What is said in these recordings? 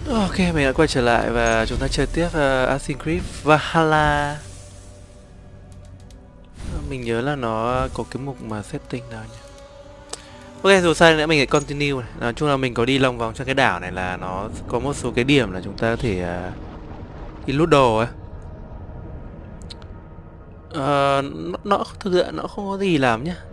Ok, mình đã quay trở lại và chúng ta chơi tiếp Assassin's Creed Valhalla. Mình nhớ là nó có cái mục mà setting nào nhỉ? Ok, dù sao nữa mình hãy continue này. Nói chung là mình có đi lòng vòng trong cái đảo này là nó có một số cái điểm là chúng ta có thể đi lút đồ ấy. Nó thực sự nó không có gì làm nhá,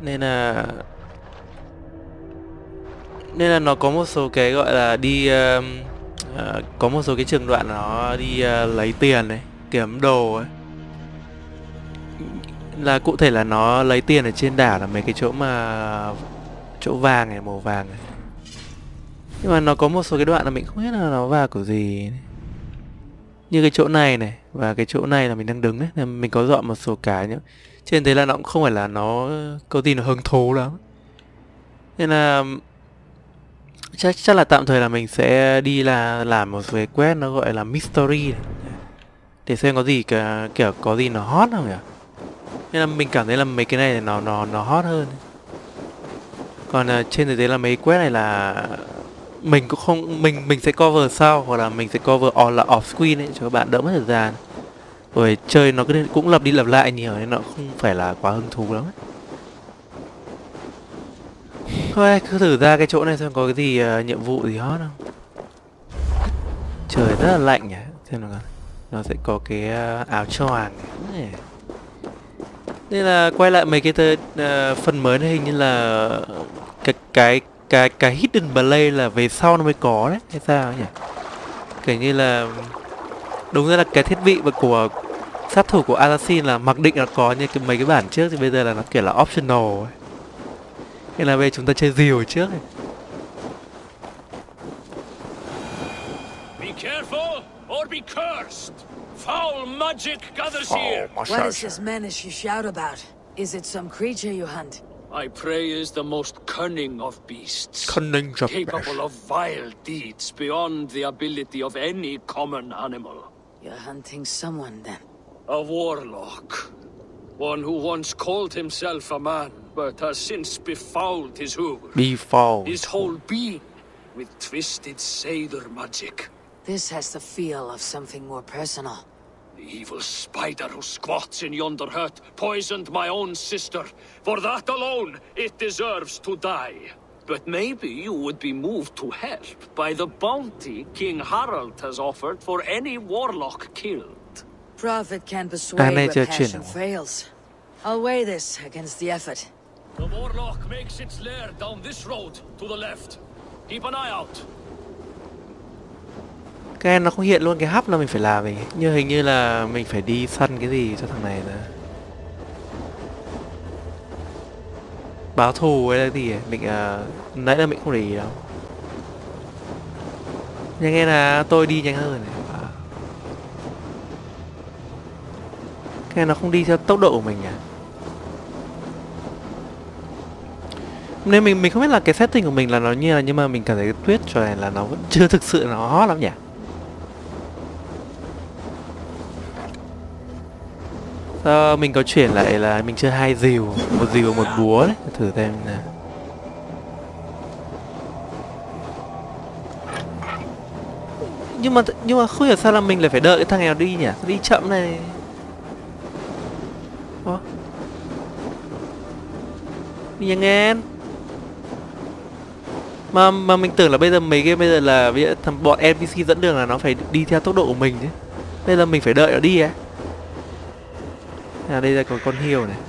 nên là nó có một số cái gọi là đi có một số cái trường đoạn nó đi lấy tiền này, kiếm đồ ấy. Là cụ thể là nó lấy tiền ở trên đảo là mấy cái chỗ vàng này, màu vàng này. Nhưng mà nó có một số cái đoạn là mình không biết là nó vào kiểu gì. Như cái chỗ này này và cái chỗ này là mình đang đứng đấy, nên mình có dọn một số cái nữa. Trên thế là nó cũng không phải là nó có gì nó hứng thú lắm. Nên là chắc là tạm thời là mình sẽ đi làm một cái quest nó gọi là mystery này. Để xem có gì kiểu có gì nó hot không nhỉ? Nên là mình cảm thấy là mấy cái này nó hot hơn. Còn trên thực tế là mấy quest này là mình cũng không mình sẽ cover sau, hoặc là mình sẽ cover là off screen ấy cho các bạn đỡ mất thời gian. Rồi chơi nó cũng lặp đi lặp lại nhiều nên nó không phải là quá hứng thú lắm ấy. Thôi cứ thử ra cái chỗ này xem có cái gì nhiệm vụ gì hot không. Trời rất là lạnh nhỉ. Xem nào, nó sẽ có cái áo choàng này. Nên là quay lại mấy cái phần mới này hình như là cái hidden play là về sau nó mới có đấy hay sao nhỉ? Kiểu như là đúng ra là cái thiết bị của sát thủ của Assassin là mặc định là có, như mấy cái bản trước thì bây giờ là nó kiểu là optional ấy. Nên là bây giờ chúng ta chơi rìu trước này. Be careful or be cursed. Foul magic gathers here. What is this menace you shout about? Is it some creature you hunt? I prey is the most cunning of beasts, Cunning of capable of vile deeds beyond the ability of any common animal. You're hunting someone then. A warlock. One who once called himself a man, but has since befouled his hooves. His whole being with twisted Seidr magic. This has the feel of something more personal. The evil spider who squats in yonder hut poisoned my own sister. For that alone, it deserves to die. But maybe you would be moved to help by the bounty King Harald has offered for any warlock killed. Prophet can persuade where passion fails. I'll weigh this against the effort. The warlock makes its lair down this road to the left. Keep an eye out. Cái nó không hiện luôn cái hub là mình phải làm gì. Như hình như là mình phải đi săn cái gì cho thằng này ra. Báo thù hay là gì ấy. Mình nãy là mình không để ý đâu. Nhưng nghe là tôi đi nhanh hơn này. Cái nó không đi theo tốc độ của mình à. Nên mình không biết là cái setting của mình là nó như là, nhưng mà mình cảm thấy cái tuyết trò này là nó vẫn chưa thực sự nó hot lắm nhỉ. Mình có chuyển lại là mình chơi 2 rìu, một rìu một búa đấy, thử xem nào. Nhưng mà không hiểu sao là mình lại phải đợi cái thằng nào đi nhỉ? Đi chậm này. Đi nhanh lên. Mà mình tưởng là bây giờ là thằng bọn NPC dẫn đường là nó phải đi theo tốc độ của mình chứ. Bây giờ mình phải đợi nó đi á. À đây là có con hiêu này.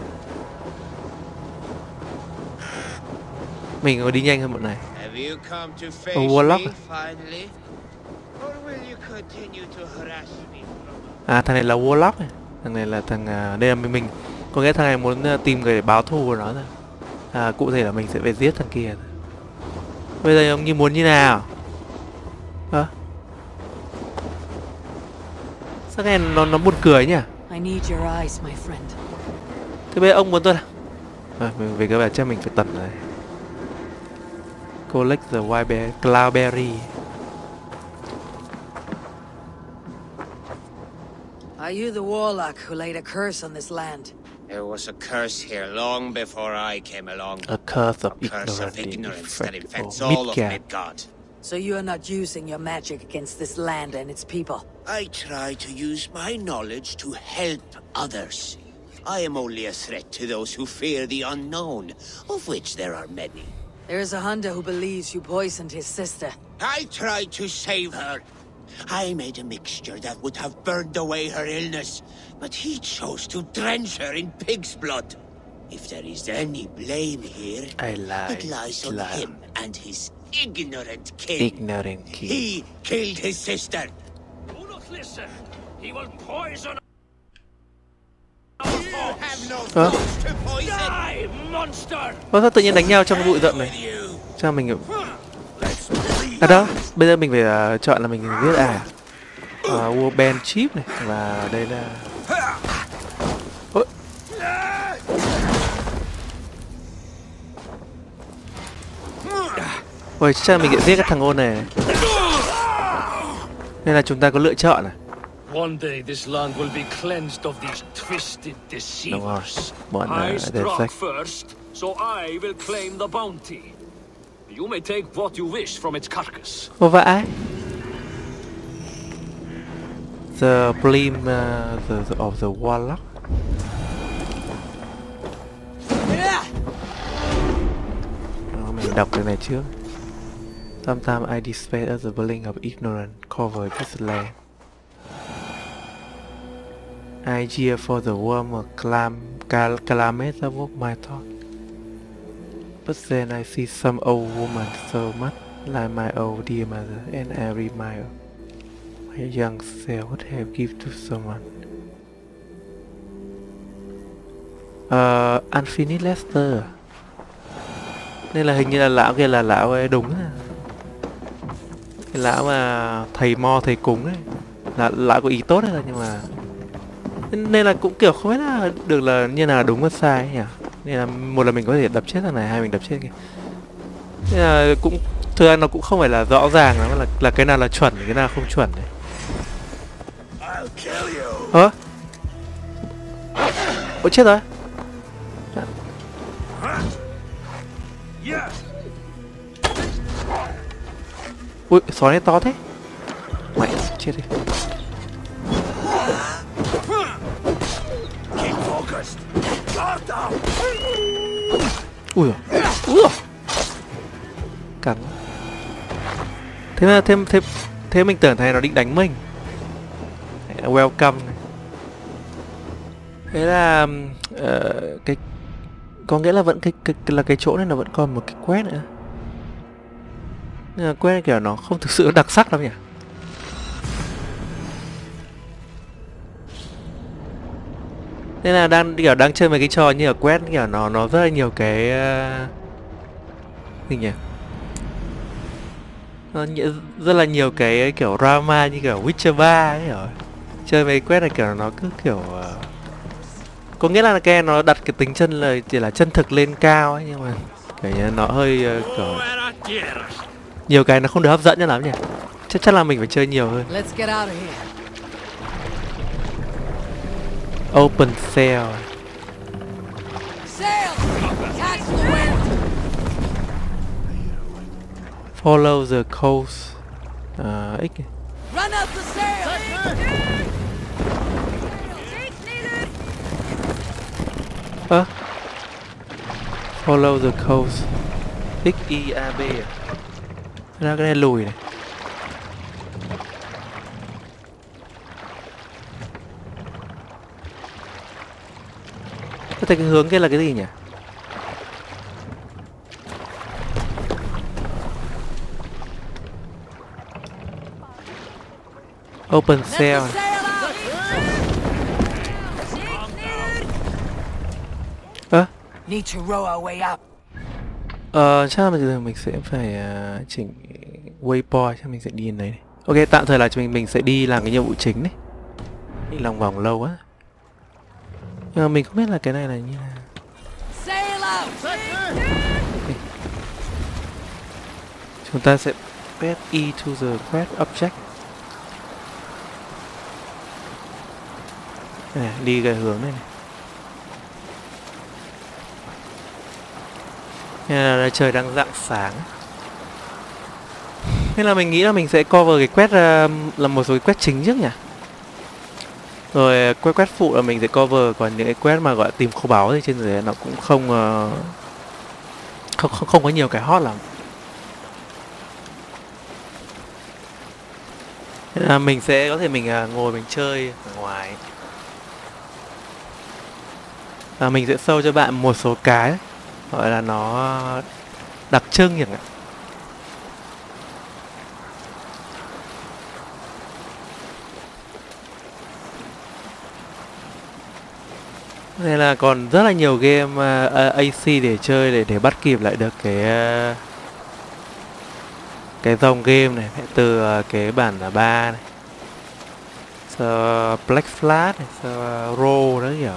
Mình có đi nhanh hơn bọn này. Warlock. À thằng này là Warlock này. Thằng này là thằng đây là mình có nghĩa thằng này muốn tìm người để báo thù của nó rồi. Cụ thể là mình sẽ phải giết thằng kia. Bây giờ ông như muốn như nào? Sao nghe nó buồn cười nhỉ? Thế bây giờ ông muốn tôi nào? Mình về các bạn chắc mình phải tận rồi. Collect the white cloudberry. Are you the warlock who laid a curse on this land? There was a curse here long before I came along. A curse of ignorance that infects all of Midgard. So you are not using your magic against this land and its people? I try to use my knowledge to help others. I am only a threat to those who fear the unknown, of which there are many. There is a hunter who believes you poisoned his sister. I tried to save her. I made a mixture that would have burned away her illness, but he chose to drench her in pig's blood. If there is any blame here, it lies on him and his ignorant king. He killed his sister. Do not listen. He will poison. You have no thoughts to poison. Die, monster! Sao tự nhiên đánh nhau trong cái bụi rậm này? Sao mình... À đó, bây giờ mình phải chọn là mình viết Warben chip này, và đây là... Ôi. Ôi, chắc là mình sẽ giết cái thằng ôn này. Nên là chúng ta có lựa chọn à? One day this land will be cleansed of these twisted deceivers. I struck first, so I will claim the bounty. You may take what you wish from its carcass. Vô vãi. The blame of the warlock. Mình đọc cái này trước. Sometimes I despair as the blink of ignorance cover this land. I cheer for the warmer climate of my thought. But then I see some old woman so much like my old dear mother, and I remind my young self would have given to someone. Unfinished Lester. Nên là hình như là lão kia là lão ấy đúng à. Cái lão mà thầy mo thầy cúng ấy, là lão có ý tốt hay là, nhưng mà nên là cũng kiểu không biết là được là như nào đúng hay sai ấy nhỉ. Nên là một là mình có thể đập chết thằng này, hai mình đập chết kia. Nên là cũng thực ra nó cũng không phải là rõ ràng lắm là cái nào là chuẩn cái nào không chuẩn đấy. Ơ? Ôi chết rồi. Ui, sói này to thế. Mẹ, chết đi. Ui giời. Ui giời. Cắn. Thế mà thế mình tưởng thầy nó định đánh mình. Welcome. Thế là cái có nghĩa là vẫn cái chỗ này nó vẫn còn một cái quest nữa. Nhưng mà quest kiểu nó không thực sự đặc sắc lắm nhỉ. Nên là đang chơi mấy cái trò như ở quest kiểu nó rất là nhiều cái gì nhỉ? Nó rất là nhiều cái kiểu drama như kiểu Witcher 3 ấy rồi. Chơi mấy quest này kiểu nó cứ kiểu có nghĩa là cái nó đặt cái tính chân là chỉ là chân thực lên cao ấy, nhưng mà kiểu như nó hơi kiểu nhiều cái nó không được hấp dẫn cho lắm nhỉ. Chắc là mình phải chơi nhiều hơn. Open sail. Follow the coast. X. Run up the sail. Follow the coast. XIAB à? Ra cái này lùi này. Có thể cái hướng kia là cái gì nhỉ? Open sail. Need to row our way up. Chắc là bây giờ mình sẽ phải chỉnh waypoint, chắc mình sẽ đi đến đấy này. Ok, tạm thời là mình sẽ đi làm cái nhiệm vụ chính đấy. Đi lòng vòng lâu quá. Nhưng mà mình không biết là cái này là như nào. Okay. Chúng ta sẽ press E to the quest object. Này, đi cái hướng này này. Nên là trời đang rạng sáng. Nên là mình nghĩ là mình sẽ cover cái quest là một số cái quest chính trước nhỉ. Rồi quest phụ là mình sẽ cover, còn những cái quest mà gọi là tìm kho báu thì trên dưới nó cũng không có nhiều cái hot lắm. Nên là mình sẽ có thể mình ngồi mình chơi ở ngoài. Mình sẽ show cho bạn một số cái gọi là nó đặc trưng nhỉ. Nên là còn rất là nhiều game AC để chơi để bắt kịp lại được cái dòng game này, từ cái bản 3 này, sau Black Flag này, sau Row đó kiểu.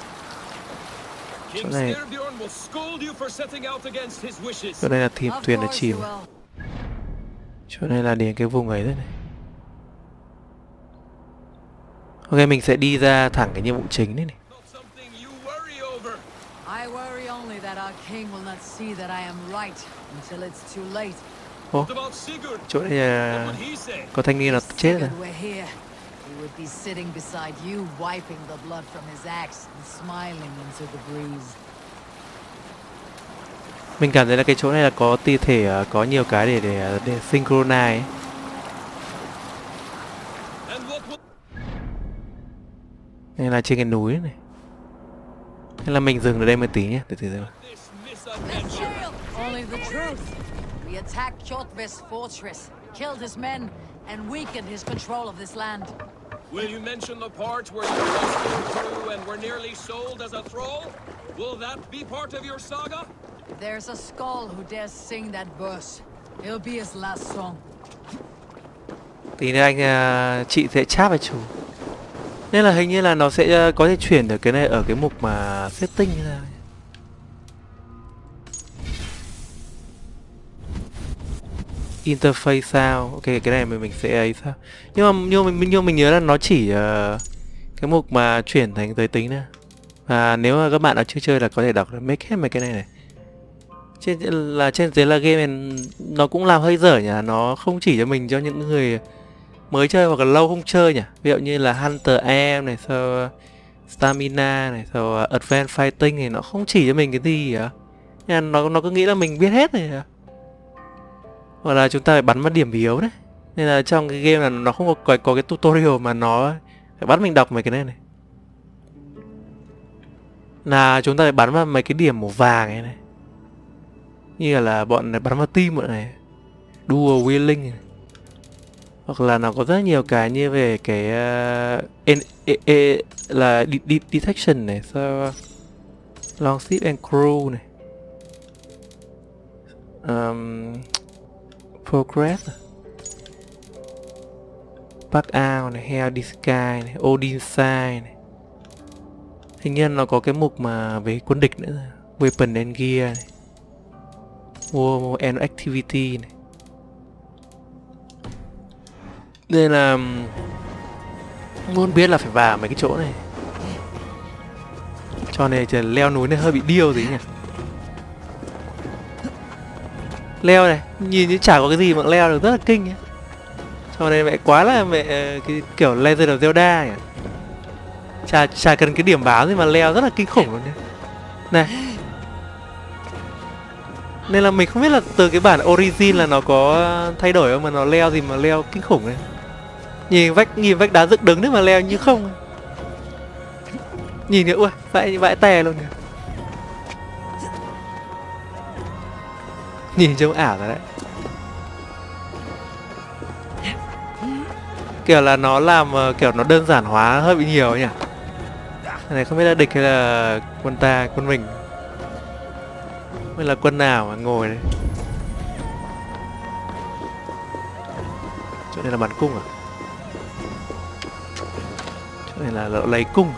Chỗ này là thuyền thuyền đã chìm. Chỗ này là đến cái vùng ấy đấy này. Ok, mình sẽ đi ra thẳng cái nhiệm vụ chính đấy này. Ồ, chỗ này là có thanh niên nào chết rồi. Mình cảm thấy là cái chỗ này là có thể có nhiều cái để synchronize. Đây là trên cái núi này. Nên là mình dừng ở đây một tí nhé, từ từ. We attacked Kjotve's fortress, killed his men, and weakened his control of this land. Will you mention the part where you lost through and were nearly sold as a thrall? Will that be part of your saga? There's a skull who dares sing that verse. It'll be his last song. Tí nữa chị sẽ chat với chủ. Nên là hình như là nó sẽ có thể chuyển được cái này ở cái mục mà setting ra. Interface sao? Ok, cái này mình sẽ ấy sao? Nhưng mình nhớ là nó chỉ cái mục mà chuyển thành giới tính nữa. Và nếu mà các bạn đã chưa chơi là có thể đọc được make hết mấy cái này. Trên dưới là game này nó cũng làm hơi dở nhỉ, nó không chỉ cho mình, cho những người mới chơi hoặc là lâu không chơi nhỉ. Ví dụ như là Hunter AM này, sau Stamina này, sau Advanced Fighting này, nó không chỉ cho mình cái gì cả. Nên nó cứ nghĩ là mình biết hết rồi. Hoặc là chúng ta phải bắn vào điểm yếu đấy. Nên là trong cái game là nó không có cái tutorial mà nó phải bắt mình đọc mấy cái này. Là chúng ta phải bắn vào mấy cái điểm màu vàng này. Như là bọn này bắn vào team bọn này, dual wheeling này. Hoặc là nó có rất nhiều cái như về cái là detection này, sau long ship and crew này, progress, back out này, hell the sky này, Odin side này. Hình như nó có cái mục mà về quân địch nữa, weapon and gear này, war and activity này. Nên là muốn biết là phải vào mấy cái chỗ này. Cho nên leo núi này hơi bị điêu gì nhỉ. Leo này, nhìn như chả có cái gì mà leo được, rất là kinh nhá. Cho nên mẹ quá là cái kiểu Legend of Zelda nhỉ. Chả cần cái điểm báo gì mà leo rất là kinh khủng luôn nhá. Này. Nên là mình không biết là từ cái bản Origin là nó có thay đổi không, mà nó leo gì mà leo kinh khủng này. Nhìn vách đá dựng đứng đấy mà leo như không. Nhìn kìa, ui, vãi tè luôn kìa. Nhìn trông ảo rồi đấy. Kiểu là nó làm kiểu nó đơn giản hóa hơi bị nhiều nhỉ. Này không biết là địch hay là quân mình. Mới là quân nào mà ngồi đấy. Chỗ này là bắn cung à? Chỗ này là lấy cung.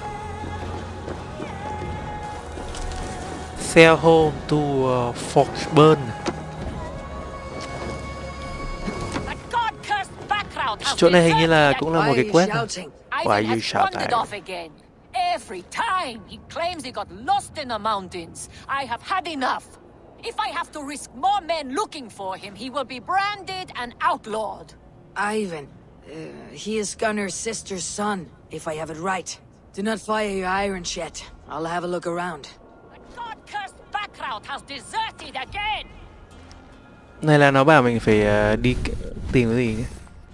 Sell home to Foxburn. Chỗ này hình như là cũng là một cái quest. Why you shouting? Every time he claims he got lost in the mountains. I have had enough. If I have to risk more men looking for him, he will be branded and outlawed. Ivan, he is Gunnar's sister's son, if I have it right. Do not fire your irons yet. I'll have a look around. The god-cursed Backrout has deserted again. Này là nó bảo mình phải đi tìm cái gì nhé.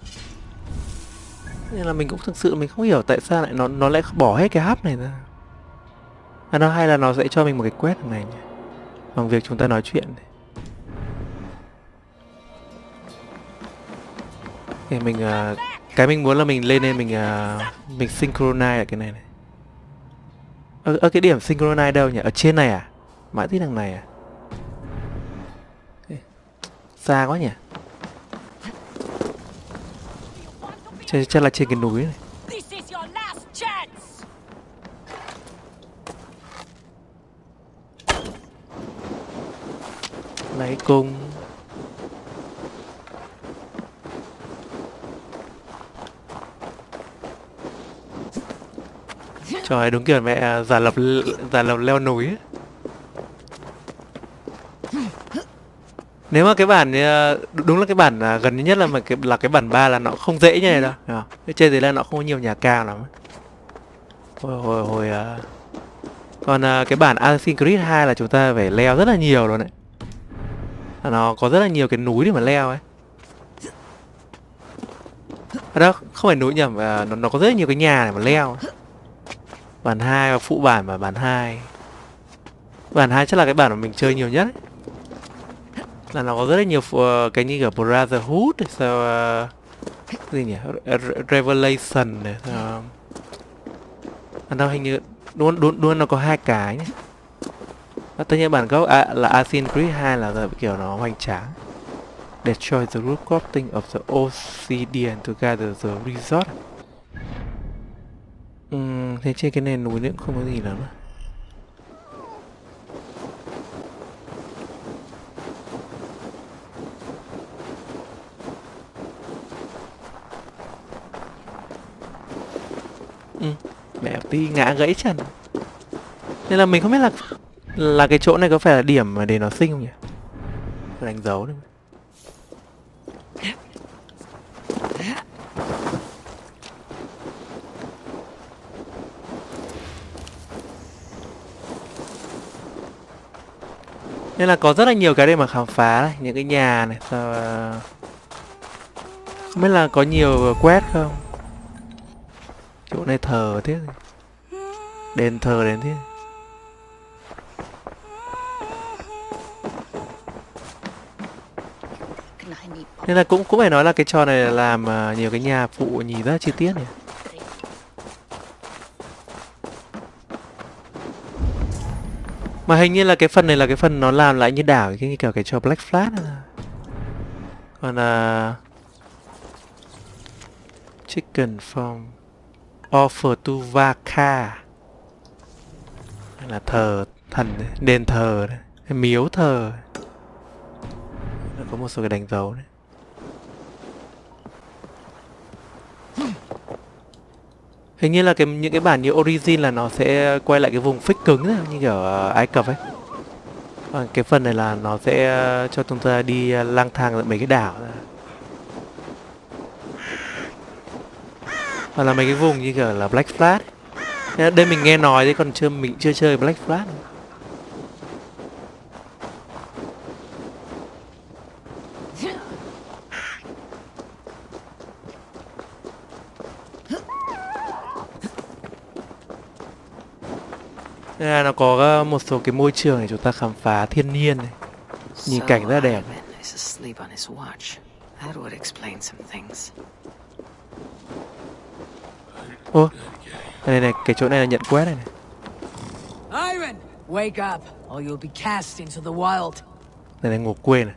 Nên là mình cũng thực sự mình không hiểu tại sao lại nó lại bỏ hết cái hub này ra. Nó hay là nó sẽ cho mình một cái quest này nhỉ? Bằng việc chúng ta nói chuyện này. Để mình cái mình muốn là mình lên đây mình synchronize lại cái này này. Ở cái điểm synchronize đâu nhỉ? Ở trên này à? Mãi tí đằng này à? Xa quá nhỉ? Chắc là trên cái núi này. Lấy cung. Trời, đúng kiểu mẹ giả lập leo núi ấy. Nếu mà cái bản đúng là cái bản gần nhất là cái bản 3 là nó không dễ như này đâu. Cái trên đấy là nó không có nhiều nhà cao lắm. Còn cái bản Assassin's Creed 2 là chúng ta phải leo rất là nhiều luôn đấy. Nó có rất là nhiều cái núi để mà leo ấy. Đó, không phải núi nhầm, nó có rất là nhiều cái nhà để mà leo. Bản 2 và phụ bản và bản 2. Bản 2 chắc là cái bản mà mình chơi nhiều nhất ấy. Là nó có rất là nhiều cái như kiểu Brotherhood hay sao gì nhỉ? Revelation này. Nó hình như luôn nó có 2 cái nhé. Tất nhiên bản gốc là Assassin's Creed 2 là kiểu nó hoành tráng. Destroy the root crafting of the obsidian to gather the resort. Thế trên cái nền núi nữa cũng không có gì lắm. Mẹ tí ngã gãy chân. Nên là mình không biết là cái chỗ này có phải là điểm mà để nó sinh không nhỉ? Đánh dấu đấy. Nên là có rất là nhiều cái để mà khám phá này, những cái nhà này, sao không biết là có nhiều quét không? Chỗ này thờ thế, đền thờ đến thế. Nên là cũng phải nói là cái trò này làm nhiều cái nhà phụ nhìn rất là chi tiết này. Mà hình như là cái phần này là cái phần nó làm lại như đảo cái như kiểu cái trò Black Flag này. Còn Chicken Farm Offer to Vaka là thờ thần, đền thờ đấy, miếu thờ. Có một số cái đánh dấu đấy. Hình như là những cái bản như Origin là nó sẽ quay lại cái vùng fix cứng ấy, như kiểu Ai Cập ấy. Còn cái phần này là nó sẽ cho chúng ta đi lang thang ở mấy cái đảo. Hoặc là mấy cái vùng như kiểu là Black Flag. Đây mình nghe nói đấy, còn mình chưa chơi Black Flag. Đây là nó có một số cái môi trường để chúng ta khám phá thiên nhiên này. Nhìn cảnh rất là đẹp. Ô, này, cái chỗ này là nhận quét này này. Ivan, wake up, or you'll be cast into the wild. Này ngủ quên này.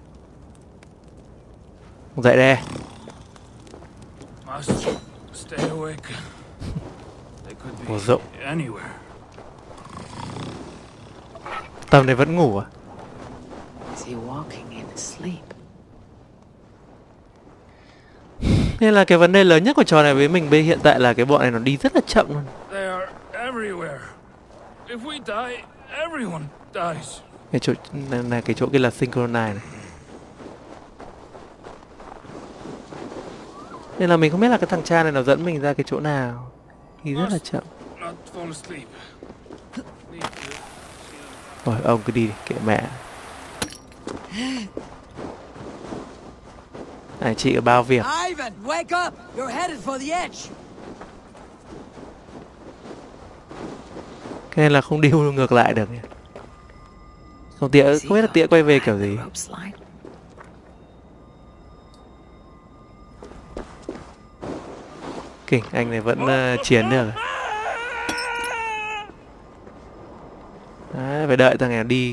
Dậy đây. Ngủ rộng. Tầm này vẫn ngủ à? Nên là cái vấn đề lớn nhất của trò này với mình bây hiện tại là cái bọn này nó đi rất là chậm luôn. Cái chỗ này, cái chỗ kia là synchronize này. Nên là mình không biết là cái thằng cha này nó dẫn mình ra cái chỗ nào. Thì rất là chậm. Not fall asleep. Rồi ông cứ đi đi, kệ mẹ. Này chị có bao việc. Ivan, wake up! You're headed for the edge. Cái này là không đi ngược lại được nhỉ. Không tía, không biết là tía quay về kiểu gì. Kinh, anh này vẫn chiến được. Đấy, phải đợi thằng này đi.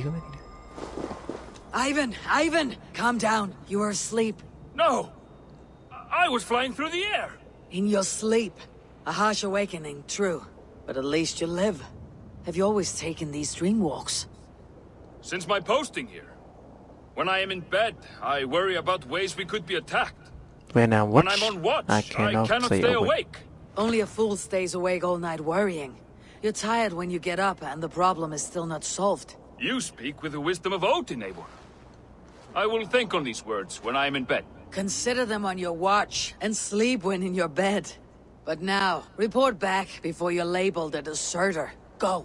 Ivan, calm down. You were asleep. No! I was flying through the air! In your sleep. A harsh awakening, true. But at least you live. Have you always taken these dream walks? Since my posting here. When I am in bed, I worry about ways we could be attacked. When I watch, When I'm on watch, I cannot stay awake. Only a fool stays awake all night worrying. You're tired when you get up and the problem is still not solved. You speak with the wisdom of Odin, Eivor. I will think on these words when I am in bed. Consider them on your watch and sleep when in your bed. But now, report back before you're labeled a deserter. Go.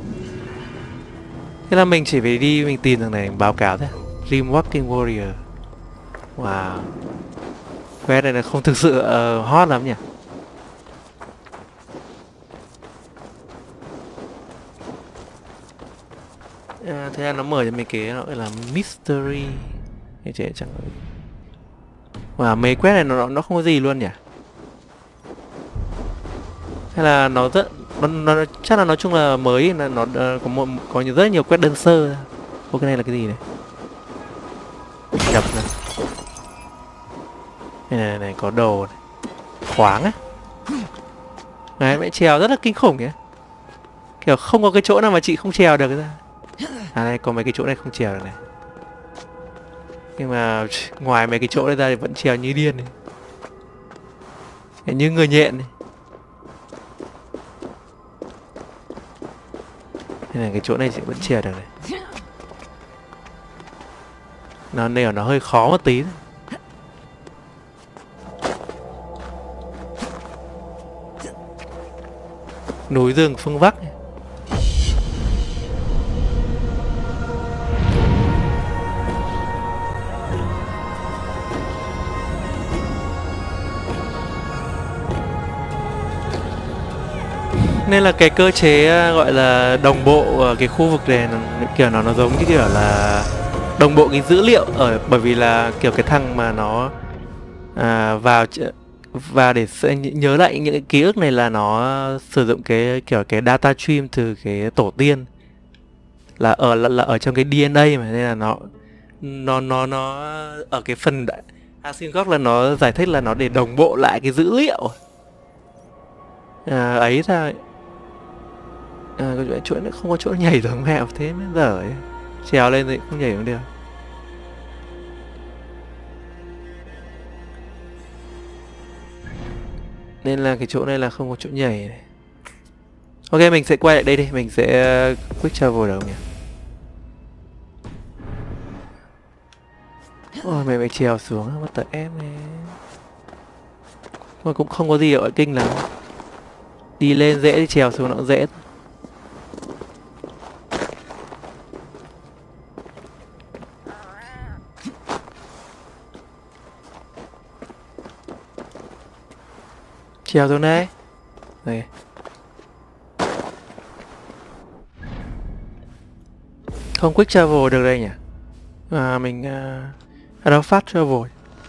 Thế là mình chỉ phải đi mình tìm thằng này mình báo cáo thôi. Dream Walking Warrior. Wow. Quest này là không thực sự hot lắm nhỉ. Thế là nó mở cho mình cái gọi là mystery. Cái trẻ chẳng có. Wow, mấy quest này nó không có gì luôn nhỉ. Hay là nó rất nó chắc là nói chung là mới là nó có rất nhiều quest đơn sơ. Ô, cái này là cái gì này? Đập này. Này có đồ này. Khoáng á. Đấy, mẹ trèo rất là kinh khủng nhỉ. Kiểu không có cái chỗ nào mà chị không trèo được ra. À đây có mấy cái chỗ này không trèo được này. Nhưng mà ngoài mấy cái chỗ này ra thì vẫn trèo như điên này. Như người nhện này. Đây này, cái chỗ này chị vẫn trèo được này. Nó hơi khó một tí. Núi rừng phương Bắc này. Nên là cái cơ chế gọi là đồng bộ ở cái khu vực này kiểu nó giống như kiểu là đồng bộ cái dữ liệu ở, bởi vì là kiểu cái thằng mà nó vào để nhớ lại những cái ký ức này là nó sử dụng cái kiểu cái data stream từ cái tổ tiên là ở trong cái DNA mà, nên là nó ở cái phần Async là nó giải thích là nó để đồng bộ lại cái dữ liệu ấy ra. Cái chỗ nó không có chỗ nhảy được mẹ thế mới dở ấy. Trèo lên thì không nhảy cũng được. Nên là cái chỗ này là không có chỗ nhảy này. Ok, mình sẽ quay lại đây đi. Mình sẽ quick travel được không nhỉ? Ôi mày mày trèo xuống mất tờ em này. Mà cũng không có gì gọi kinh lắm. Đi lên dễ, đi trèo xuống nó cũng dễ. Trèo xuống đây. Đây. Không quick travel được đây nhỉ? Mình ở đâu fast travel.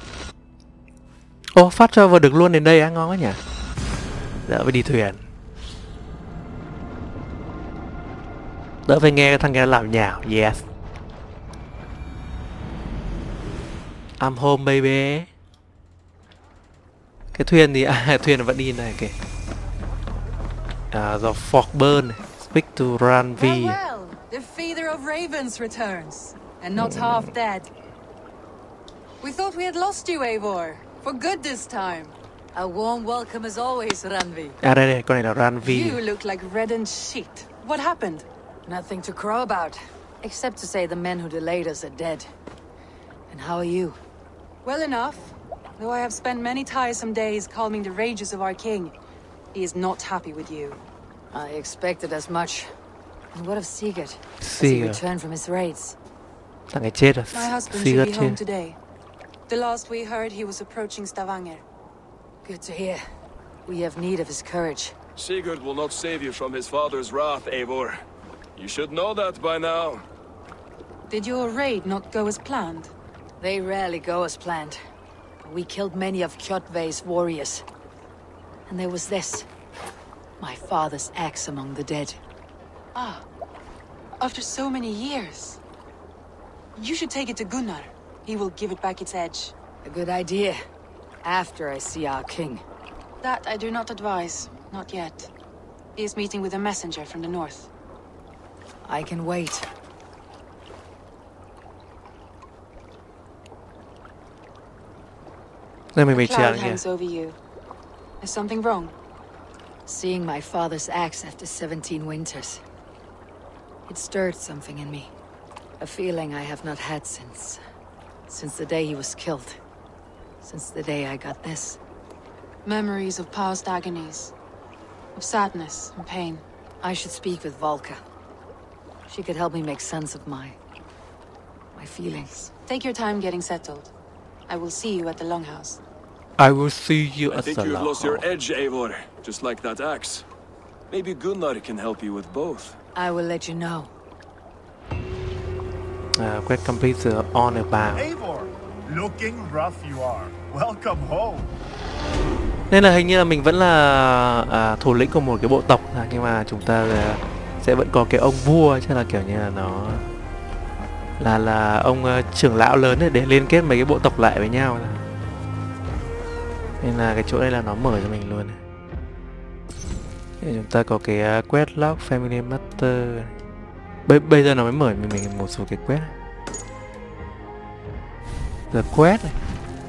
Ô, fast travel được luôn đến đây á, ngon quá nhỉ? Đỡ phải đi thuyền. Đỡ phải nghe cái thằng kia làm nhào. Yes. I'm home baby. Cái thuyền thì thuyền vẫn đi này kìa. The Fogburn này. Speak to Ranvi. Well, the feeder of ravens returns, and not half dead. We thought we had lost you, Eivor, for good this time. A warm welcome as always, Ranvi. Đây, con này là Ranvi. You look like reddened shit. What happened? Nothing to crow about. Except to say the men who delayed us are dead. And how are you? Well enough. Though I have spent many tiresome days calming the rages of our king, he is not happy with you. I expected as much. And what of Sigurd? Has he Sigurd. returned from his raids? Thằng ấy chết rồi. My husband Sigurd should be chết. home today. The last we heard, he was approaching Stavanger. Good to hear. We have need of his courage. Sigurd will not save you from his father's wrath, Eivor. You should know that by now. Did your raid not go as planned? They rarely go as planned. We killed many of Kjotve's warriors. And there was this. My father's axe among the dead. Ah. After so many years. You should take it to Gunnar. He will give it back its edge. A good idea. After I see our king. That I do not advise. Not yet. He is meeting with a messenger from the north. I can wait. Đây mình Cloud chàng kìa. hangs over you. Is something wrong? Seeing my father's axe after 17 winters. It stirred something in me. A feeling I have not had since the day he was killed. Since the day I got this. Memories of past agonies. Of sadness and pain. I should speak with Volka. She could help me make sense of my feelings. Take your time getting settled. I will see you at the Longhouse. I will see you I at think the you've lost your Longhouse. edge, Eivor. Just like that axe. Maybe Gunnar can help you with both. I will let you know. Quest complete the honor bound. Eivor, looking rough you are. Welcome home. Nên là hình như là mình vẫn là thủ lĩnh của một cái bộ tộc thôi, nhưng mà chúng ta sẽ vẫn có cái ông vua, chứ là kiểu như là nó là ông trưởng lão lớn để liên kết mấy cái bộ tộc lại với nhau. Nên là cái chỗ đây là nó mở cho mình luôn. Để chúng ta có cái quest log family matter. Bây giờ nó mới mở mình một số cái quest. The quest này.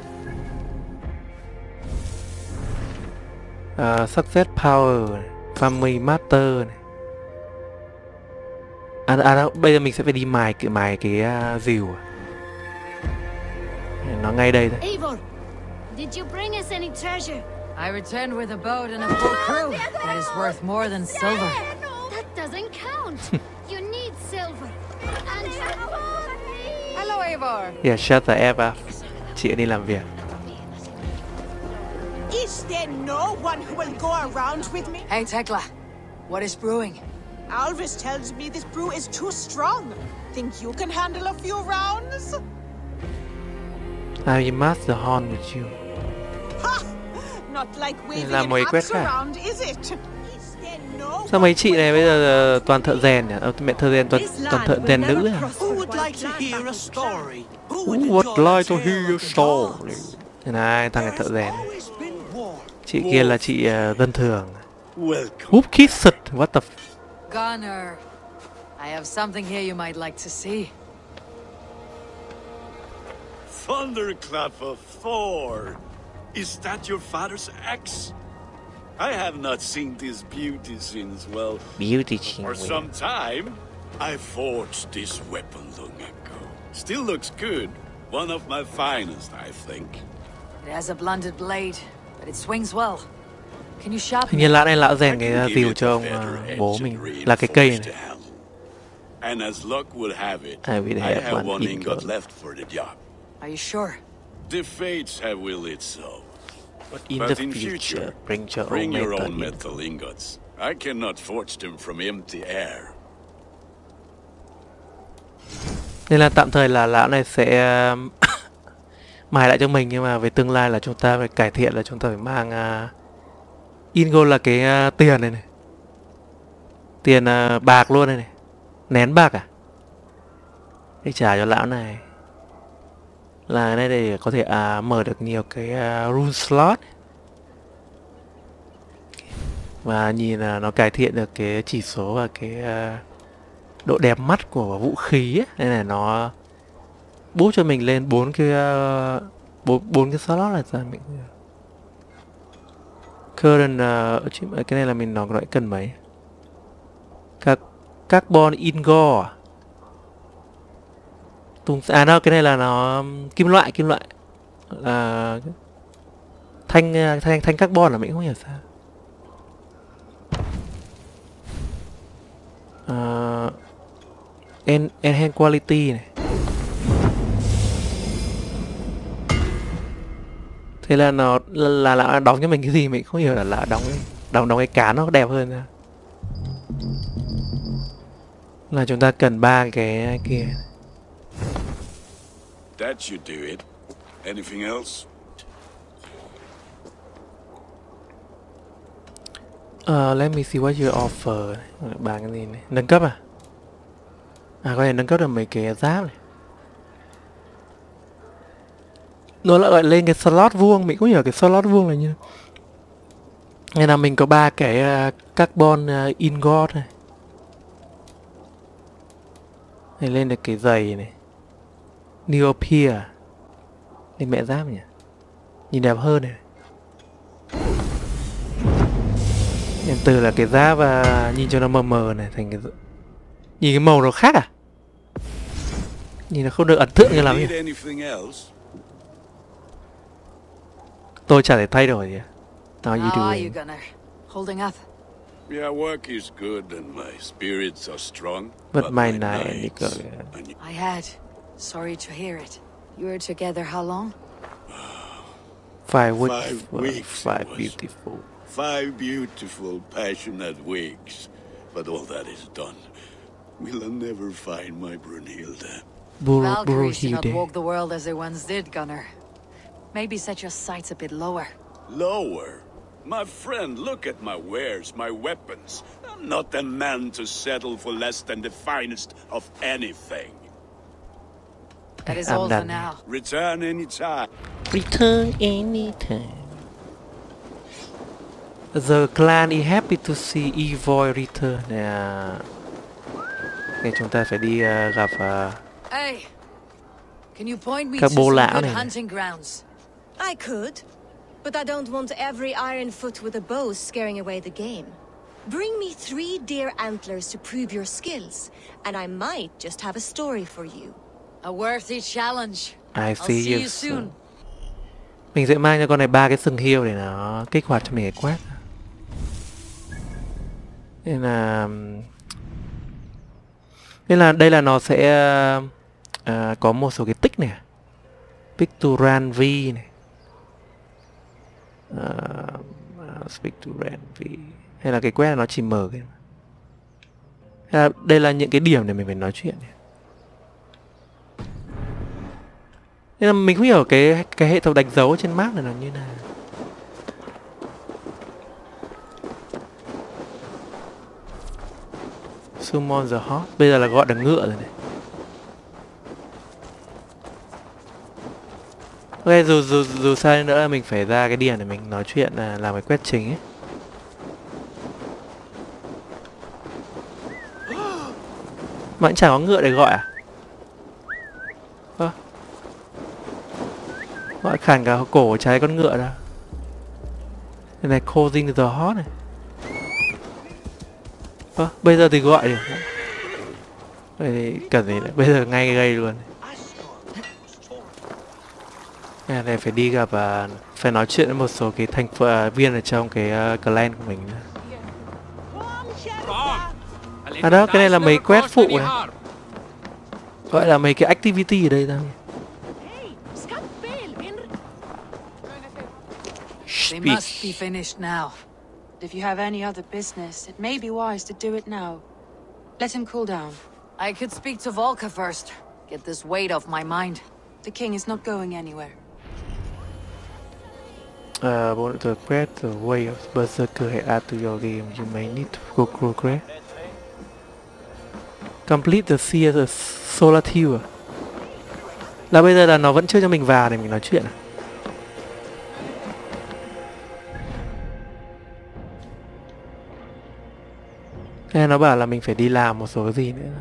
Success power này. Family matter này. Đâu, bây giờ mình sẽ phải đi mài cái rìu. Nó ngay đây thôi. Eivor, did you bring us any treasure? I returned with a boat and a full crew. That is worth more than silver. That doesn't count. You need silver. And Hello, Eivor. Yeah, shut the F up. Chị đi làm việc. Is there no one who will go around with me? Hey, Tekla. What is brewing? Alvis tells me this brew is too strong. Think you can handle a few rounds? I must the horn with you. Ha! Not like waving Làm an mấy quét axe khác. around, is it? Is there no Sao mấy chị này bây giờ toàn thợ rèn nhỉ? Mẹ thợ rèn toàn thợ rèn nữ à? Who would like to hear a story? Who Who would would enjoy like to listening hear your to story? yours? Thế này, thằng này thợ rèn. Always been war. Chị kia là chị dân thường. Welcome. Whoop kiss it. What the Gunnar. I have something here you might like to see. Thunderclap of Thor! Is that your father's axe? I have not seen this beauty since, well, beauty for some time. I forged this weapon long ago. Still looks good. One of my finest, I think. It has a blunted blade, but it swings well. Can you sharpen Hình như it? lão này lão I rèn can cái give rìu it cho a ông better bố edge mình and là cái cây reinforced này. helm. And as luck would have it, I will I have have one one ingot. ingot left for the job. Are you sure? The fates have willed it so. But in But the in future, future, bring your Bring own your metal own in. metal ingots. I cannot forge them from empty air. Nên là tạm thời là lão này sẽ mài lại cho mình, nhưng mà về tương lai là chúng ta phải cải thiện, là chúng ta phải mang ingot là cái tiền này này. Tiền bạc luôn đây này. Nén bạc à? Để trả cho lão này. Là đây để có thể mở được nhiều cái rune slot. Và nhìn là nó cải thiện được cái chỉ số và cái độ đẹp mắt của vũ khí ấy. Nên là nó boost cho mình lên 4 cái bốn cái slot là sao mình current cái này là mình nó cần mấy carbon ingot à? À đâu, cái này là nó kim loại là thanh carbon là mình không hiểu sao. Enhance quality này. Thế là nó là đóng cho mình cái gì mình không hiểu, là đóng cái cán nó đẹp hơn ra. Là chúng ta cần 3 cái kia. That should do it. Anything else? Let me see what you offer. Bàn cái gì này? Nâng cấp à? À, có thể nâng cấp được mấy cái giáp này. Nó lại gọi lên cái slot vuông, mình cũng hiểu cái slot vuông là như. Nên là mình có 3 cái carbon ingot này. Này lên được cái giày này. Neopia. Lên mẹ giáp nhỉ? Nhìn đẹp hơn này. Em từ là cái giáp và nhìn cho nó mờ mờ này thành cái. Nhìn cái màu nó khác à? Nhìn nó không được ấn tượng như lắm nhỉ? Tôi chả thể thay đổi gì. How you doing? Holding up. Yeah, work is good and my spirits are strong. But my night. I had. Sorry to hear it. You were together how long? 5 weeks. 5 beautiful. 5 beautiful, passionate weeks. But all that is done. Will I never find my Brunhilde? Valkyries do not walk the world as they once did, Gunnar. Maybe set your sights a bit lower. Lower? My friend, look at my wares, my weapons. I'm not a man to settle for less than the finest of anything. That is all for now. Return anytime. Return anytime. The clan is happy to see Evoy return. Nên chúng ta phải đi gặp Hey, can you point me các to bố some lão good này. hunting grounds? I could, but I don't want every iron foot with a bow scaring away the game. Bring me 3 deer antlers to prove your skills, and I might just have a story for you. A worthy challenge. I I'll see you soon. Mình sẽ mang cho con này 3 cái sừng hiêu để nó kích hoạt cho mình cái quét. Nên là đây là nó sẽ có một số cái tích này. Pictural V này. Pictural V. Hay là cái quét nó chỉ mở cái. Hay là đây là những cái điểm để mình phải nói chuyện này. Nên là mình không hiểu cái hệ thống đánh dấu trên map này là như nào. Summon the horse. Bây giờ là gọi được ngựa rồi này. Ok, dù sao nữa là mình phải ra cái điểm để mình nói chuyện, là làm cái quét chính ấy. Mà cũng chẳng có ngựa để gọi à? Gọi khản cả cổ trái con ngựa ra. Cái này causing the horse này. Bây giờ thì gọi được. Vậy thì cần gì nữa. Bây giờ ngay gây luôn. Cái này phải đi gặp phải nói chuyện với một số cái thành viên ở trong cái clan của mình nữa. À đó, cái này là mấy quét phụ này. Gọi là mấy cái activity ở đây ra. They must be finished now. If you have any other business, it may be wise to do it now. Let him cool down. I could speak to Volka first. Get this weight off my mind. The king is not going anywhere. The quest, the way of Berserker had added to your game. You may need to go progress. Complete the Seer Solitude. Là bây giờ là nó vẫn chưa cho mình vào để mình nói chuyện à? Thế nó bảo là mình phải đi làm một số cái gì nữa.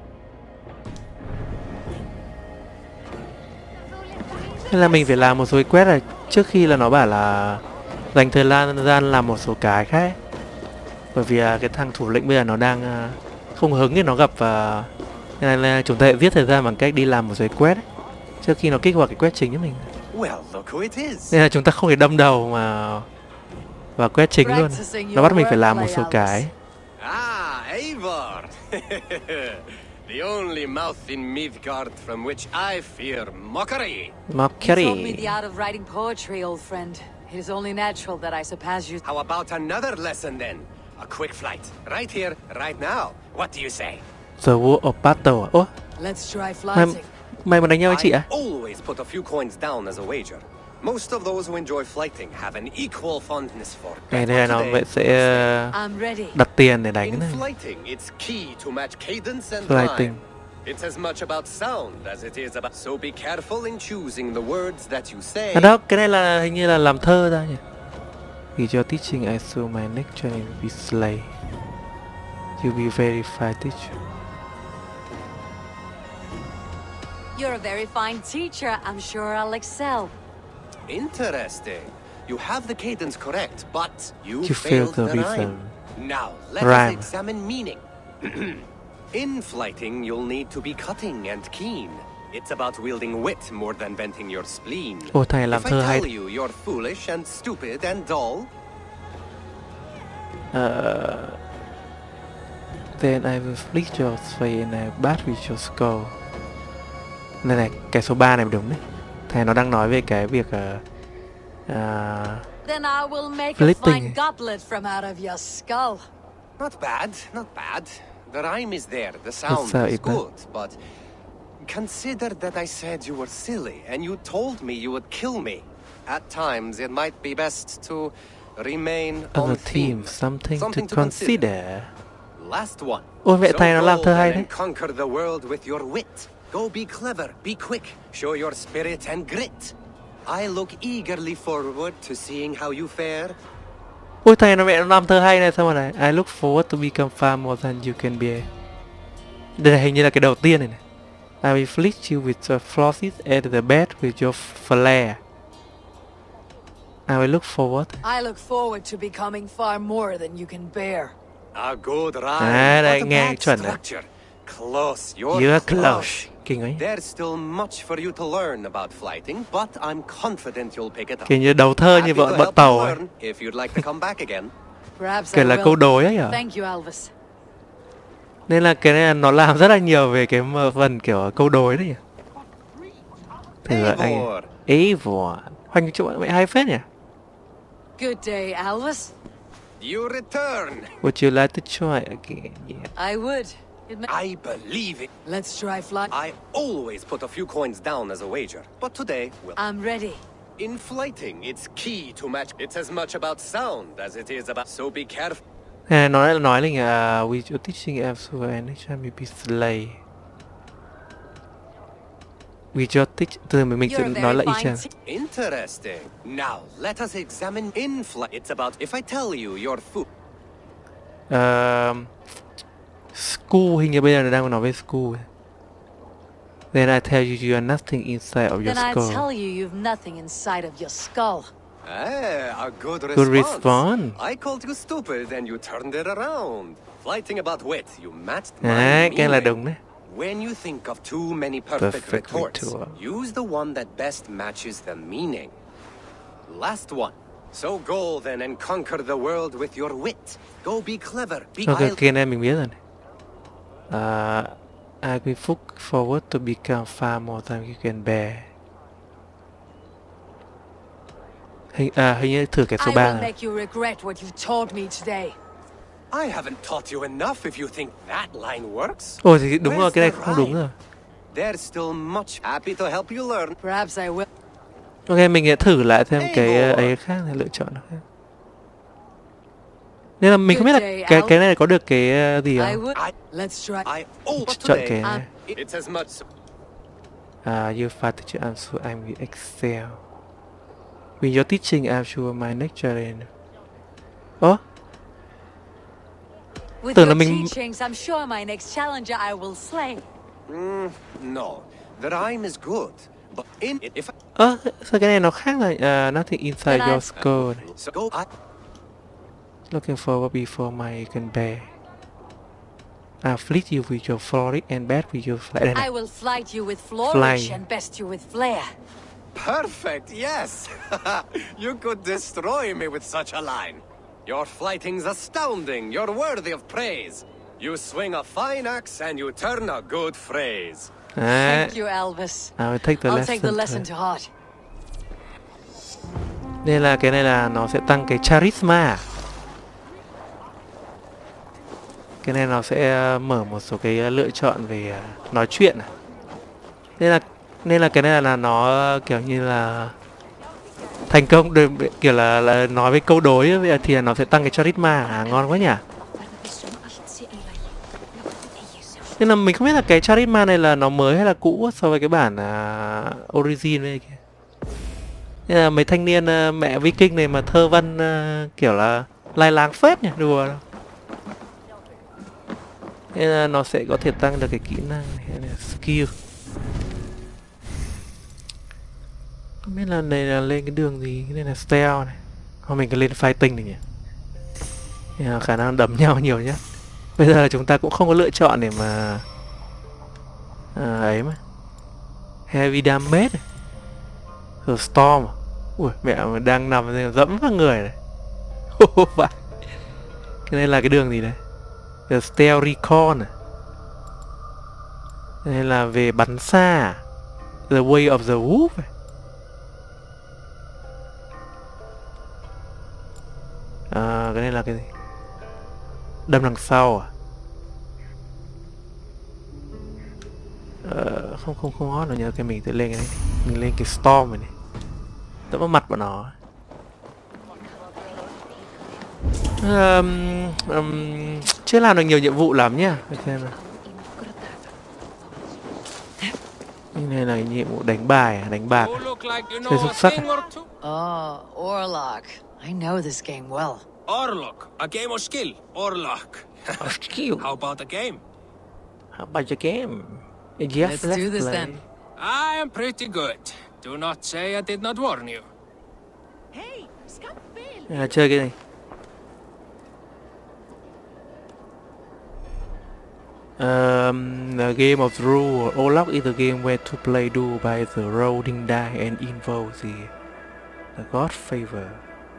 Thế là mình phải làm một số cái quest này trước khi là nó bảo là dành thời gian làm một số cái khác. Bởi vì cái thằng thủ lĩnh bây giờ nó đang không hứng thì nó gặp Nên là chúng ta sẽ giết thời gian bằng cách đi làm một giấy quét ấy, trước khi nó kích hoạt cái quét chính cho mình. Well, look who it is. Nên là chúng ta không thể đâm đầu mà vào quét chính luôn. Nó bắt mình phải làm một số cái. Ah, Eivor. The only mouth in Midgard from which I fear mockery. You taught me the art of writing poetry, old friend. It is only natural that I surpass you. How about another lesson then? A quick flight. Right here, right now. What do you say? The War of Battle. Ủa? Let's try flying. Mày mà đánh nhau với chị à? I always put a few coins down as a wager. Most of those who enjoy flighting have an equal fondness for. Đây là nó vậy sẽ đặt tiền để đánh này. Flighting, it's key to match cadence and Flighting. time. It's as much about sound as it is about. So be careful in choosing the words that you say. Đó, cái này là hình như là làm thơ ra nhỉ? With your teaching, I saw my next journey will be slay. You be very fine teacher. You're a very fine teacher. I'm sure I'll excel. Interesting. You have the cadence correct, but you failed the rhyme. rhythm. Now, let Rhyme. us examine meaning. In flighting, you'll need to be cutting and keen. It's about wielding wit more than venting your spleen. Ồ, thầy làm If I thơ hay. tell you you're foolish and stupid and dull, then I will flick your face and I bat with your skull. Này này, cái số 3 này đúng đấy. Thầy nó đang nói về cái việc Then I will make a flipping. fine goblet from out of your skull. not bad, not bad. The rhyme is there, the sound is it, good, but consider that I said you were silly and you told me you would kill me. At times, it might be best to remain on other team, something to consider. Last one. Ôi vậy So thầy nó làm go thơ hay then đấy. and conquer the world with your wit. Go be clever, be quick, show your spirit and grit. I look eagerly forward to seeing how you fare. Ôi thầy nó mẹ nó làm thơ hay này, sao mà này? I look forward to become far more than you can bear. Đây là hình như là cái đầu tiên này này. I will flick you with your flosses at the bed with your flare. I will look forward. I look forward to becoming far more than you can bear. A good rhyme, À, đây, but a nghe bad chuẩn rồi. structure. Close, You're close. Kinh ấy. There's still much for you to learn about flighting, but I'm confident you'll pick it up. Kiểu như đầu thơ như Happy to bọn help tàu you ấy. learn if you'd like to come back again. Perhaps Kể I là will. câu đối ấy hả? Thank you, Alvis. Nên là cái này là nó làm rất là nhiều về cái phần kiểu câu đối đấy nhỉ. Thử anh Eivor. Hoành chỗ mẹ hay phết nhỉ. Good day, Alvis. You return. Would you like to try again? Yeah. I would. I believe it. Let's try flying. I always put a few coins down as a wager, but today, well, I'm ready. in flighting, it's key to match. It's as much about sound as it is about. So be careful. À, nói là with your teaching elsewhere and next time will be slay. With your teach từ mình sẽ nói là y chang. Interesting. Now let us examine in flight. It's about if I tell you your food. School hình như bây giờ nó đang nói về school. Then I tell you are nothing inside of your Then I skull. tell you you've nothing inside of your skull. A good response. Good response. I called you stupid and you turned it around. Flighting about wit, you matched my À, cái là meaning. đúng đấy. When you think of too many perfect Perfect retorts, retort. use the one that best matches the meaning. Last one. So go then and conquer the world with your wit. Go be clever, be Ok, cái này mình biết rồi này. I will look forward to become far more than you can bear. Hình như thử cái số I 3 will này. make you regret what you told me today. I haven't taught you enough if you think that line works. Ồ thì đúng Where's rồi, cái này the không đúng rhyme? rồi. There's still much. Happy to help you learn. Perhaps I will. Ok, mình sẽ thử lại thêm cái ấy khác này, lựa chọn nó khác. Nên là mình không biết là cái này có được cái gì I không? would. Let's try. Chọn cái It's as much. you fight to answer I'm will excel. With your teaching I'm sure my next challenge. Ồ? With Tưởng là your mình teachings, I'm sure my next challenger I will slay. No, the rhyme is good, but in it, if sao cái này nó khác là nothing inside your skull này. so go, Looking forward before my can bear. Fleet you with your flourish and best with your flight. Đây này. I will flight you with flourish and best you with flair. Perfect, yes! You could destroy me with such a line. Your flighting's astounding. You're worthy of praise. You swing a fine axe and you turn a good phrase. Thank you, Albus. I'll take the lesson to heart. Đây là cái này là nó sẽ tăng cái charisma. Cái này nó sẽ mở một số cái lựa chọn về nói chuyện. Nên là cái này là nó kiểu như là thành công được, kiểu là nói với câu đối ấy, thì nó sẽ tăng cái charisma. Ngon quá nhỉ. Nên là mình không biết là cái charisma này là nó mới hay là cũ so với cái bản origin này kìa. Nên là mấy thanh niên mẹ Viking này mà thơ văn kiểu là lai láng phết nhỉ, đùa đâu. Nên là nó sẽ có thể tăng được cái kỹ năng này, skill. Không biết là này là lên cái đường gì, cái này là stealth này. Hoặc mình cứ lên fighting này nhỉ. Nên là khả năng đấm nhau nhiều nhất. Bây giờ là chúng ta cũng không có lựa chọn để mà ấy mà. Heavy damage này. Rồi storm. Ui mẹ đang nằm dẫm vào người này. Cái này là cái đường gì đấy? The Stealth Recon này. Cái này là về bắn xa. The Way of the Wolf này. Cái này là cái gì? Đâm đằng sau à? Không hot nữa nhớ cái mình tự lên cái này. Mình lên cái Storm này. Tớ vào mặt bọn nó. Chưa làm được nhiều nhiệm vụ lắm nhá. Để xem nào. Cái này là nhiệm vụ đánh bài, đánh bạc. Chơi xuất sắc. Oh, Orlok. I know this game well. Orlok, a game of skill. Orlok. Skill. How about a game? How about your game? Yes, let's do this play. then. I am pretty good. Do not say I did not warn you. Hey, Scumbill. Chơi cái này. A game of rule. Orlok is a game where to play duel by the rolling die and involve the god favor.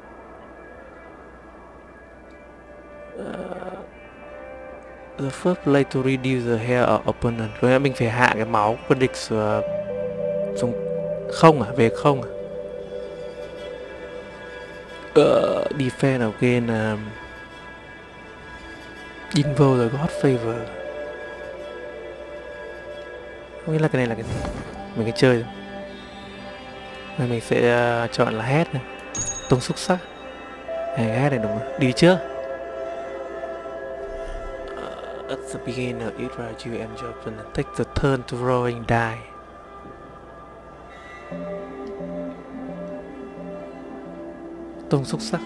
The first play to reduce the health of opponent. Có nghĩa mình phải hạ cái máu của địch xuống không à, về không à. Defense again. Invoke the god favor. Không biết là cái này là cái gì. Mình cái chơi. Rồi mình sẽ chọn là head này. Tung xúc sắc. Head này đúng rồi. Đi trước. At the beginning of each round, you and your opponent take the turn to rolling die. Tung xúc sắc.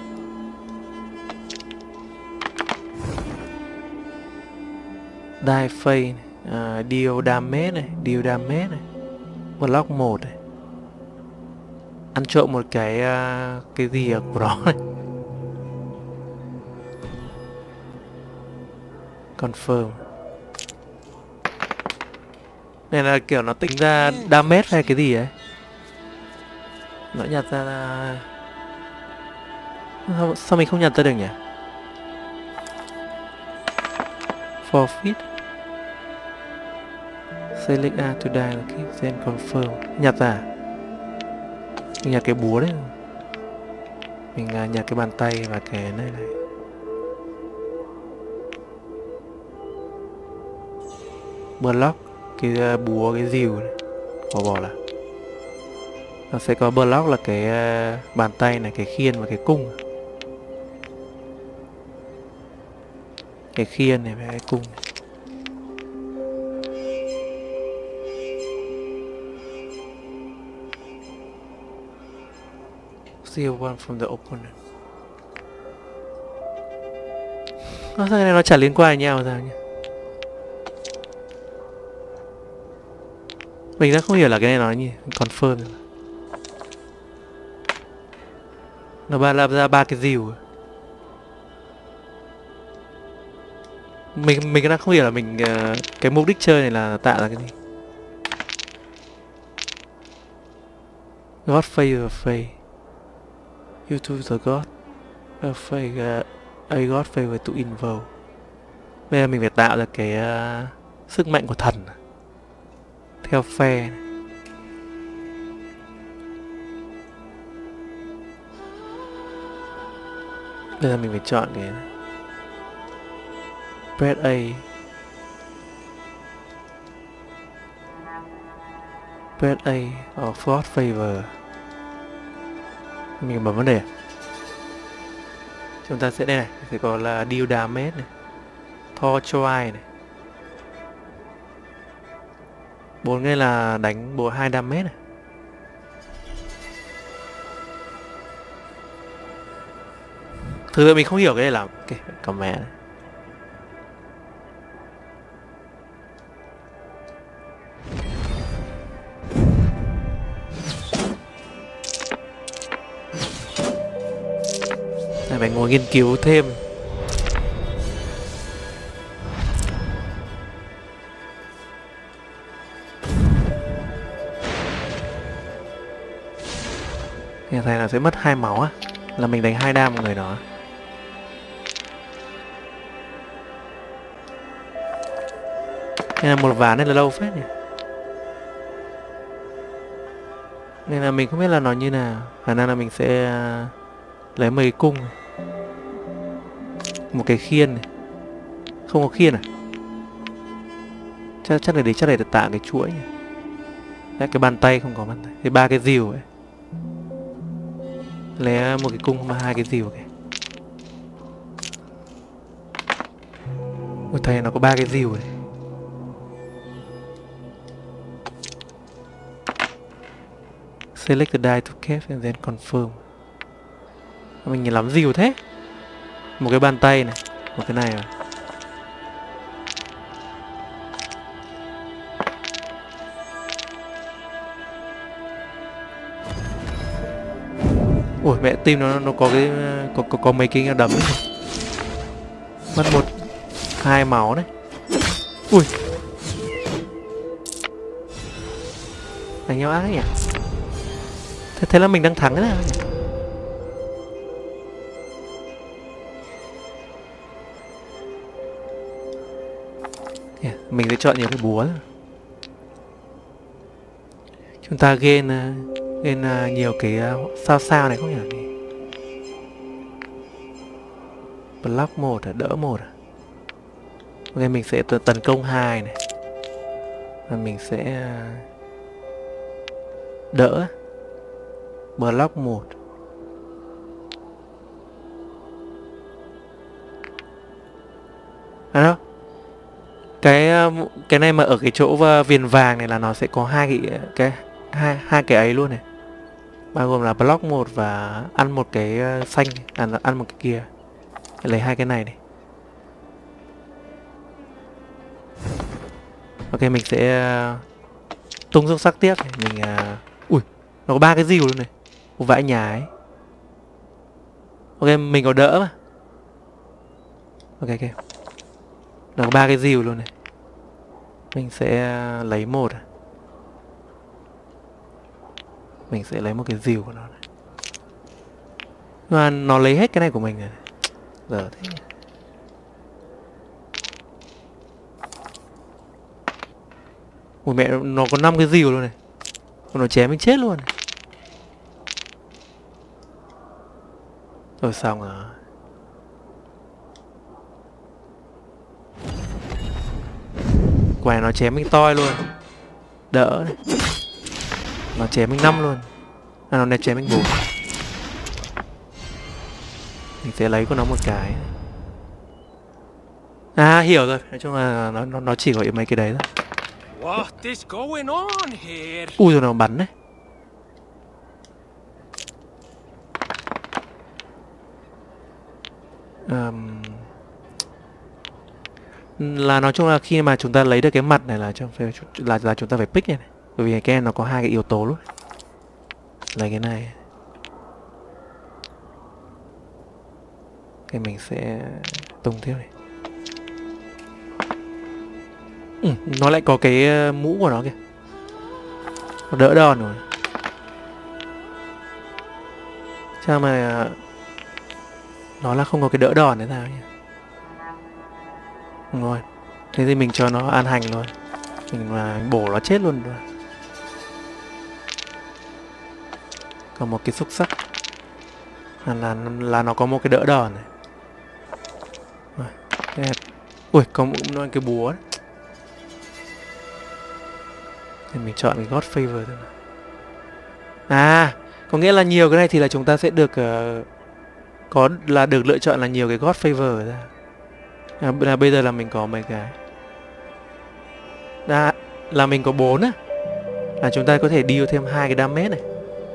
Die phase này. Deal damage này. Deal damage này. Block 1 này. Ăn trộm một cái gì của nó này. Confirm. Này là kiểu nó tính ra damage hay cái gì ấy. Nó nhặt ra là... Sao mình không nhặt ra được nhỉ? Forfeit. Select A to die là keep then confirm. Nhặt ra. Mình nhặt cái búa đấy. Mình nhặt cái bàn tay và cái này này. Block cái búa, cái dìu này. Bỏ là nó sẽ có block là cái bàn tay này, cái khiên và cái cung. Cái khiên này và cái cung. Steal one from the opponent. Sao cái này nó chả liên quan đến nhau sao nhỉ? Mình đã không hiểu là cái này nó như confirm. Nó làm ra 3 cái dìu. Mình đang không hiểu là mình cái mục đích chơi này là tạo ra cái gì. God favor faith. You to the God. A faith, a God favor to invoke. Bây giờ mình phải tạo ra cái sức mạnh của thần theo phe. Bây giờ mình phải chọn cái press A. Press A or God favor. Mình bấm vấn đề. Chúng ta sẽ đây này, sẽ có là deal damage này, Thor Try này. 4 cái là đánh 2 damage này. Thực sự mình không hiểu cái này là cái cầm mẹ này. Phải ngồi nghiên cứu thêm. Nhà thầy là sẽ mất 2 máu á, là mình đánh 2 đam một người đó. Nên là một ván này là lâu phết nhỉ. Nên là mình không biết là nó như nào. Khả năng là mình sẽ lấy mấy cái cung, một cái khiên này. Không có khiên à? Chắc là để tạo cái chuỗi nhỉ. Đấy, cái bàn tay không có bàn tay. Thì 3 cái rìu ấy. Lấy một cái cung mà 2 cái rìu kìa. Ôi thầy nó có 3 cái rìu này. Select the die to cap and then confirm. Mình nhìn lắm rìu thế. Một cái bàn tay này, một cái này mà. Ủa mẹ tim nó có cái có mấy cái đấm ấy. Mất 2 máu đấy. Ui. Đánh nhau ác ấy nhỉ. Thế là mình đang thắng đấy nào nhỉ? Yeah, mình sẽ chọn nhiều cái búa. Chúng ta gain nhiều cái sao này không nhỉ? Block 1 à, đỡ 1 à. Ok, mình sẽ tấn công 2 này. Và mình sẽ đỡ block 1. À đâu. Cái này mà ở cái chỗ viền vàng này là nó sẽ có hai cái ấy luôn này. Bao gồm là block 1 và ăn một cái xanh, ăn một cái kia. Lấy 2 cái này này. Ok, mình sẽ tung xúc sắc tiếp này. Mình ui, nó có 3 cái rìu luôn này. Một vãi nhà ấy. Ok, mình có đỡ mà. Ok. Nó có 3 cái rìu luôn này. Mình sẽ lấy 1. Mình sẽ lấy một cái rìu của nó này. Mà nó lấy hết cái này của mình rồi. Giờ thế nhỉ. Ủa mẹ, nó có 5 cái rìu luôn này. Nó chém mình chết luôn này. Rồi xong rồi. Quả nó chém mình toi luôn. Đỡ này. Nó chém mình 5 luôn. À, nó này chém mình 4. Mình sẽ lấy của nó một cái. À, hiểu rồi. Nói chung là nó chỉ có mấy cái đấy thôi. What is going on here? Ui rồi nó bắn đấy. Là nói chung là khi mà chúng ta lấy được cái mặt này là chúng ta phải pick này. Bởi vì cái này nó có 2 cái yếu tố luôn. Lấy cái này. Cái mình sẽ tung tiếp này. Nó lại có cái mũ của nó kìa. Nó đỡ đòn rồi. Chắc mà nó là không có cái đỡ đòn thế nào nhỉ? Đúng rồi. Thế thì mình cho nó an hành luôn. Mình mà bổ nó chết luôn rồi. Còn một cái xúc sắc là nó có một cái đỡ đòn này. Rồi. Ui, có một cái búa đấy. Thì mình chọn cái God Favor thôi. À, có nghĩa là nhiều cái này thì là chúng ta sẽ được được lựa chọn là nhiều cái God Favor ra. Là bây giờ là mình có mấy cái. Là mình có 4 á. Là chúng ta có thể deal thêm 2 cái damage này.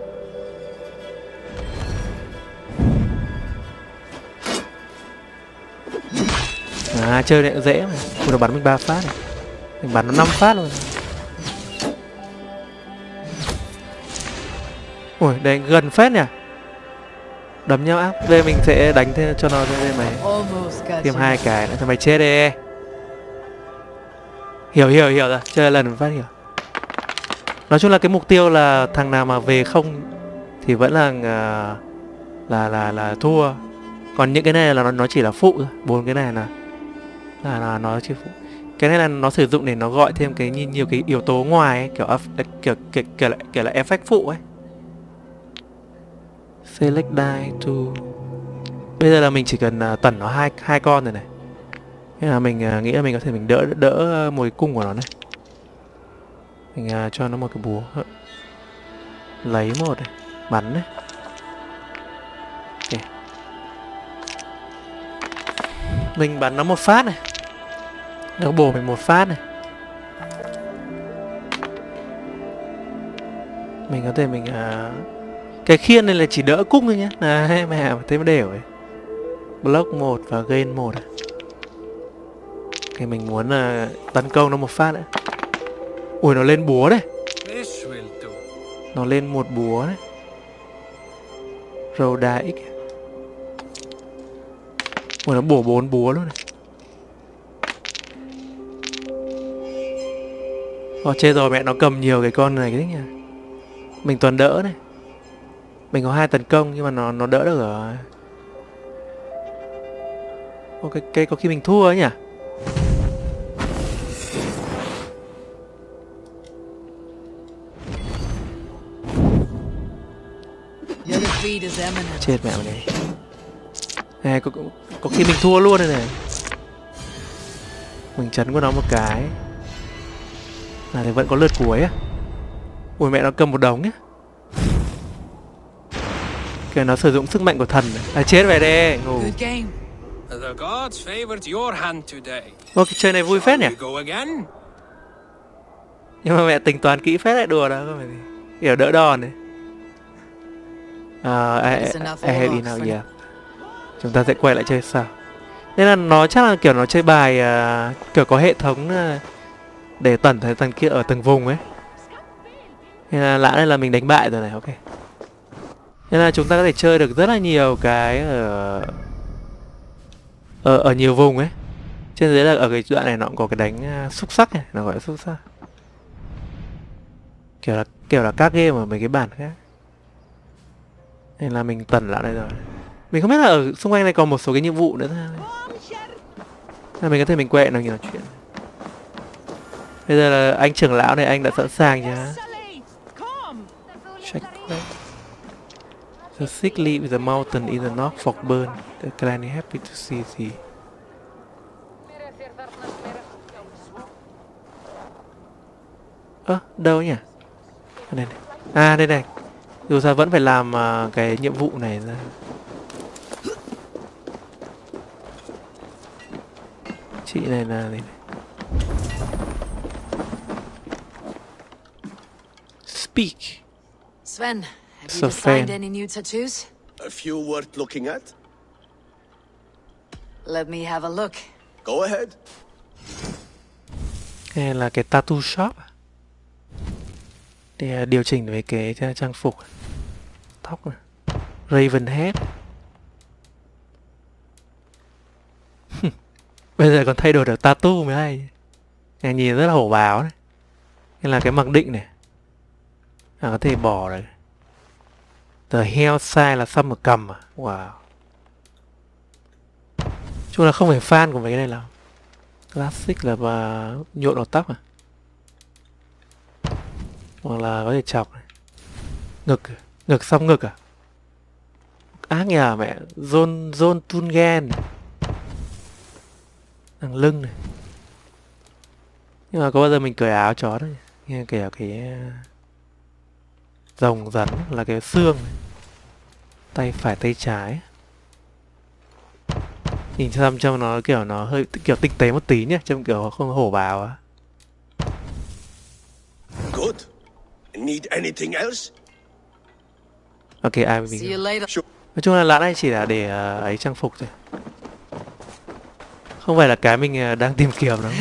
Chơi này dễ mà. Nó bắn mình 3 phát này. Mình bắn nó 5 phát luôn. Ui, đây gần phết nhỉ. Đấm nhau áp. Đây mình sẽ đánh thêm cho nó đây mày. Thêm 2 cái nữa cho mày chết đi. Hiểu rồi. Chơi lần phát hiểu. Nói chung là cái mục tiêu là thằng nào mà về không thì vẫn là thua. Còn những cái này là nó chỉ là phụ thôi. 4 cái này là nó chỉ phụ. Cái này là nó sử dụng để nó gọi thêm cái nhiều cái yếu tố ngoài ấy, kiểu là effect phụ ấy. Select die to. Bây giờ là mình chỉ cần tẩn nó hai con rồi này. Thế là mình nghĩ là mình có thể mình đỡ mồi cung của nó này. Mình cho nó một cái búa. Lấy một này, bắn này. Okay. Mình bắn nó một phát này. Nó bổ mình một phát này. Mình có thể mình cái khiên này là chỉ đỡ cung thôi nhé. Này mẹ thế mới đều ấy. Block 1 và gain 1 à. Okay, mình muốn tấn công nó một phát nữa. Ui, nó lên búa đấy. Nó lên một búa đấy. Rhoda X. Ui, nó bổ 4 búa luôn này. Chết rồi, mẹ nó cầm nhiều cái con này cái nhỉ. Mình toàn đỡ này. Mình có 2 tấn công nhưng mà nó đỡ được rồi. Cái có khi mình thua ấy nhỉ. Chết mẹ này. Này có khi mình thua luôn đây này. Mình chấn của nó một cái. Thì vẫn có lượt cuối á. Ui, mẹ nó cầm một đống nhá. Kìa, nó sử dụng sức mạnh của thần này. Chết về đây. Ngủ. Cái chơi này vui phết nhỉ. Nhưng mà mẹ tính toán kỹ phết lại đùa đó. Kiểu đỡ đòn đấy. I have enough, yeah. Chúng ta sẽ quay lại chơi sao. Nên là nó chắc là kiểu nó chơi bài kiểu có hệ thống để tẩn thấy thằng kia ở từng vùng ấy. Nên là lạ đây là mình đánh bại rồi này, ok. Nên là chúng ta có thể chơi được rất là nhiều cái ở nhiều vùng ấy. Trên dưới là ở cái đoạn này nó cũng có cái đánh xúc sắc này, nó gọi là xúc sắc. Kiểu là các game ở mấy cái bản khác. Nên là mình tẩn lại đây rồi. Mình không biết là ở xung quanh này còn một số cái nhiệm vụ nữa thôi. Nên mình có thể mình quẹt nó nói chuyện. Bây giờ là anh trưởng lão này, anh đã sẵn sàng chưa? Check quest. The sickly with the mountain in the north fork burn. The clan is happy to see thee. Đâu nhỉ? Đây này. Đây này. Dù sao vẫn phải làm cái nhiệm vụ này ra. Chị này là này. Speak. Sven, have you designed any new tattoos? A few worth looking at? Let me have a look. Go ahead. Đây là cái tattoo shop. Để điều chỉnh về cái trang phục. Tóc này. Raven head. Bây giờ còn thay đổi được tattoo mới hay. Nhìn rất là hổ báo đấy. Đây là cái mặc định này. Có thể bỏ rồi. The Hellside là xăm ở cầm à? Wow. Chung là không phải fan của mấy cái này nào. Classic là nhộn vào tóc à? Hoặc là có thể chọc này. Ngực xăm ngực à? Ác nhờ mẹ. John Tungen này. Đằng lưng này. Nhưng mà có bao giờ mình cởi áo chó đấy. Nghe kể cái rồng rắn là cái xương này. Tay phải tay trái. Nhìn trông nó kiểu nó hơi kiểu tinh tế một tí nhá, trông kiểu không hổ báo á. Good. Need anything else? Ok, ai mình. Nói chung là lã này chỉ là để ấy trang phục thôi. Không phải là cái mình đang tìm kiếm đâu.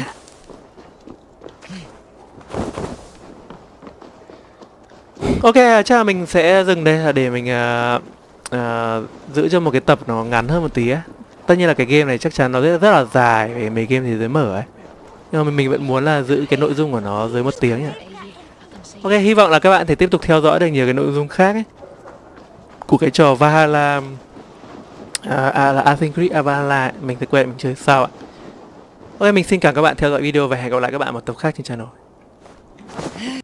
Ok, chắc là mình sẽ dừng đây là để mình giữ cho một cái tập nó ngắn hơn một tí á. Tất nhiên là cái game này chắc chắn nó rất là dài về mấy game thế giới mở ấy. Nhưng mà mình vẫn muốn là giữ cái nội dung của nó dưới 1 tiếng nhỉ. Ok, hy vọng là các bạn thể tiếp tục theo dõi được nhiều cái nội dung khác ấy. Của cái trò Valhalla là Assassin's Creed Valhalla. Mình sẽ quên mình chơi sao ạ. Ok, mình xin cảm ơn các bạn theo dõi video và hẹn gặp lại các bạn một tập khác trên channel.